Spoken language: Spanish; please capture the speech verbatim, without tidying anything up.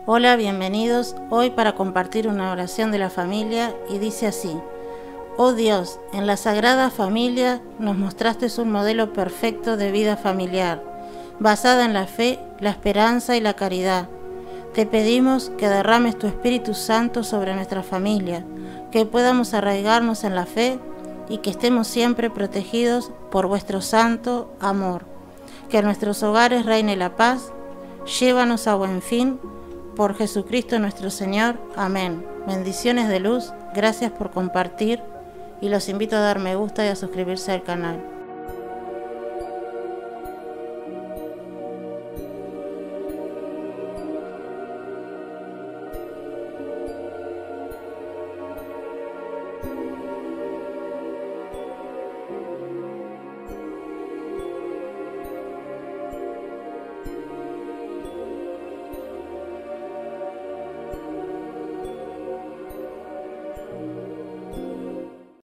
Hola, bienvenidos hoy para compartir una oración de la familia y dice así: Oh Dios, en la Sagrada Familia nos mostraste un modelo perfecto de vida familiar, basada en la fe, la esperanza y la caridad. Te pedimos que derrames tu Espíritu Santo sobre nuestra familia, que podamos arraigarnos en la fe y que estemos siempre protegidos por vuestro santo amor. Que en nuestros hogares reine la paz. Llévanos a buen fin. Por Jesucristo nuestro Señor. Amén. Bendiciones de luz. Gracias por compartir y los invito a dar me gusta y a suscribirse al canal.